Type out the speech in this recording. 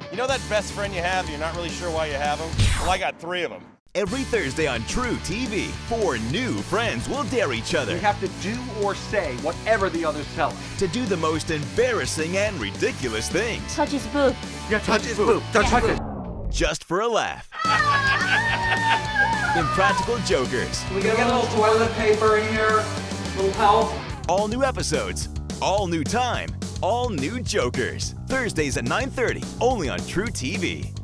You know that best friend you have, you're not really sure why you have him? Well, I got 3 of them. Every Thursday on truTV, 4 new friends will dare each other. We have to do or say whatever the others tell us. To do the most embarrassing and ridiculous things. Touch his boob. Yeah, touch his boob. Touch it. Just for a laugh. Impractical Jokers. Can we get a little toilet paper in here? A little help? All new episodes, all new time, all new Jokers. Thursdays at 9:30, only on truTV.